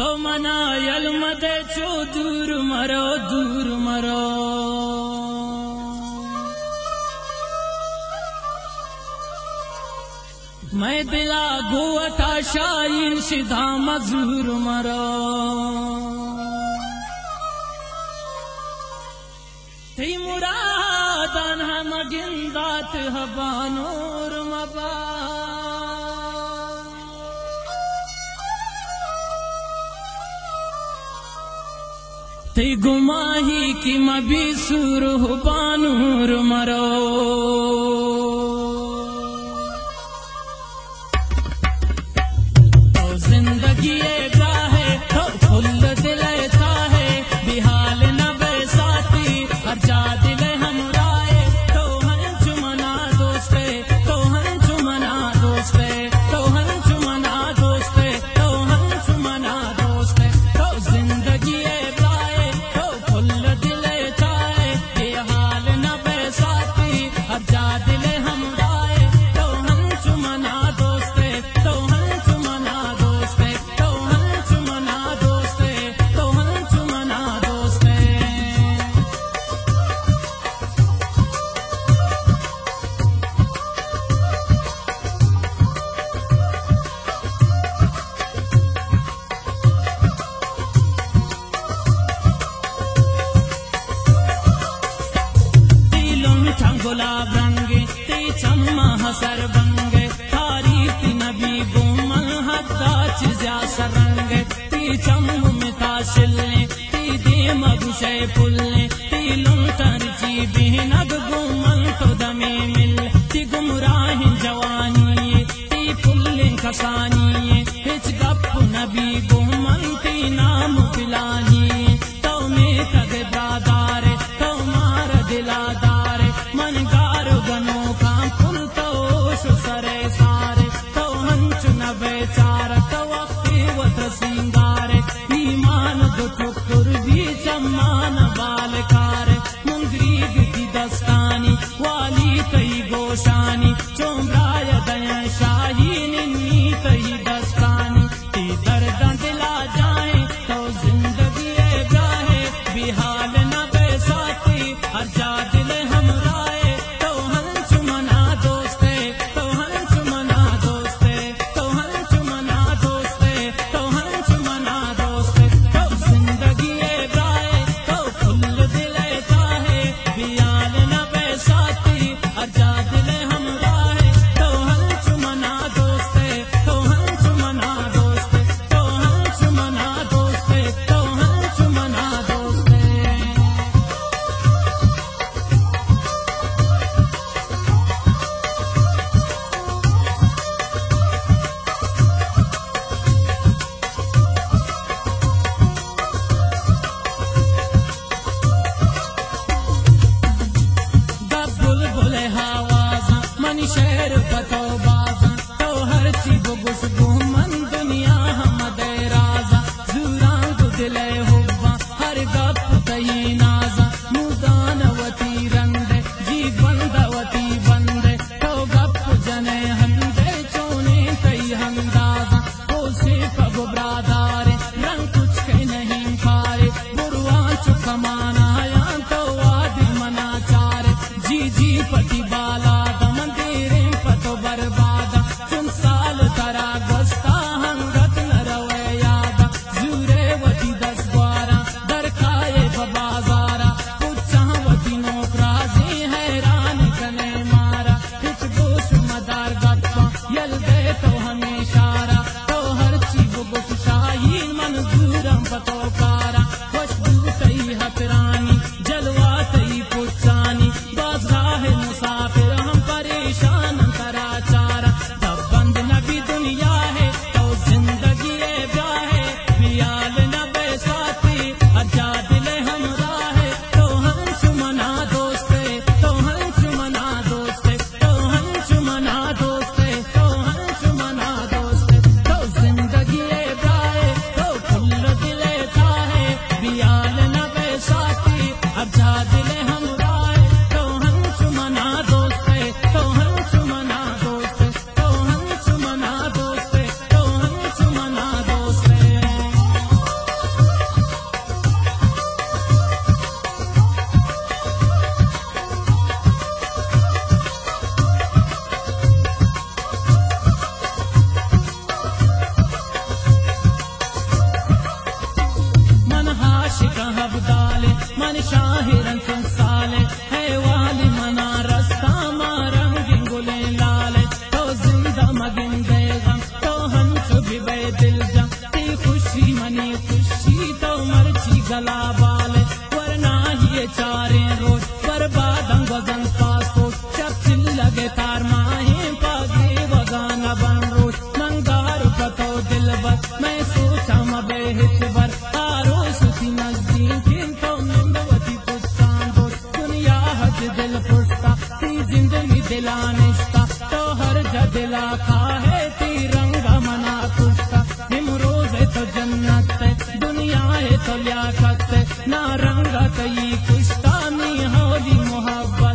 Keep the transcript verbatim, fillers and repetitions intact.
तो मना यलम दे चो दूर मरो दूर मरो मैं दिला गुवता शाइन सीधा मजूर मरो ती मुरादन हम गिंदात हबानूर मबा ती गुमाही की मबी सूर हबानूर मरो जिंदगी है तो फुल दिल है बिहाल न बैसाती हर जा दिल हम राय तो हन चुमना दोस्ते तो हन चुमना दोस्ते तो हन चुमना दोस्ते तो हन चुमना दोस्ते तो जिंदगी है तो फुल दिल है बिहाल न बैसाती हर जा दिल हम राय तो हन चुमना दोस्ते तो हन चुमना गुलाब रंगे ते चम्मा हसर बंगे तारीफ नबी गुमल हद्दाच ज्या सरंगे ती चम्म मिता शिलने ती दे मगुशे पुलने ती लुंटर जी बिनग गुमल तो दमे मिल ती गुमराह जवानी ती पुल्ले खसानी हिच गप नबी गुमल ती नाम पिलानी तो में तग ब्रादार तो मार दिलादार मन गारो गनो का पुल तो सरे सारे तो हंच न बेचारा तो वक्ति वत्र सिंगारे ईमान दो टुकुर भी चम्मान बालकार मुंगरी गिदी दस्तानी वाली कई गोशानी चोमराय दया शाही निन्नी कई दस्तानी ती दर्द दिला जाए तो जिंदगी है गाहे बिहाल न बैसाती हर जा दिल हम राय तो हन चुमना दोस्ते तो हन चुमना दोस्ते तो हन चुमना दोस्ते तो हन चुमना दोस्ते तो जिंदगी है गाए तो फुल दिल है बियाल न बैसाती हर जा दिल हम राय तो हन चुमना दोस्ते तो हन चुमना दोस्ते तो हन चुमना दोस्ते तो हन चुमना दोस्ते बुलबुल हवाजा मनी शहर पतो बाजा तो हर चीज गुस गुमन दुनिया हम दे राजा जुरांग दिले हुब्बा हर गप तही नाजा मुदानवती रंदे जी बंदवती बंदे तो गप जने हंदे चोने तही हंदाजा ओ से पब ब्रादारे रंग कुछ के नहीं खारे बुरवा चुप माना या तो आदि मना चारे जी जी पति बाला दमंदिरे पतो बर्बादा चुन साल तरा गस्ता हंगत न रवे यादा जूरे वती दस बारा दर खाए बाजारा पुच्छावती नौकराजी हैरान कने मारा कुछ गोश मदार गप्पा यल दे तो हमेशारा तो हर चीज गुस शाही मन दूरम पतो पारा खुशबू कई हतरा आशिक हबदाले मन शाहिरन संसाले है वाली मना रस्ता मारंग गुले लाले तो जिंदा मगिन गए गम तो हंस भी बे दिल जम ती खुशी मनी खुशी तो मर्ची गला बाले वरना ये चारे रोज बर्बादं वजन पासो चप लगे तार माहे पागे वगाना बन रोज मंगार पतो दिल बस मैं सोचा मबे हिचबर आरो सुती नजदीक तो निंदवती पुस्तान दो दुनिया हज दिल पुस्ता ती जिंदगी दिलानिश्ता तो हर जदिला खा है ती रंगा मना कुश्ता निमरोज है तो जन्नत है दुनिया है तो लियाकत है ना रंगा कई कुश्ता नी होली मोहब्बत